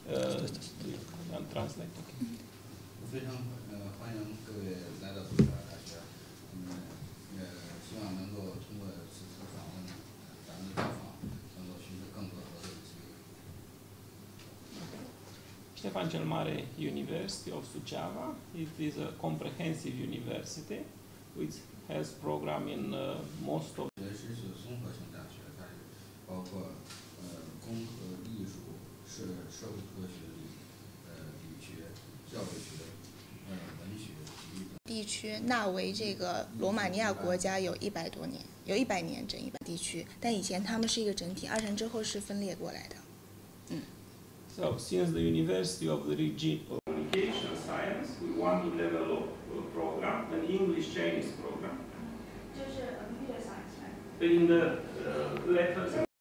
I'll translate. Okay. 非常欢迎各位来到北大大学，也希望能够通过此次访问，咱们的到访能够寻求更多合作的机会。 Ștefan cel Mare University of Suceava. It is a comprehensive university which has program in most of. 学是综合性大学，它是包括工科、艺术、社会科学、理学、教育学、文学、体育等地区纳为这个罗马尼亚国家有100多年，有100年整100地区，但以前他们是一个整体，二战之后是分裂过来的。 So since the University of the Region of Communication Science, we want to develop a program, an English Chinese program. 就是 computer science, right? In the letters.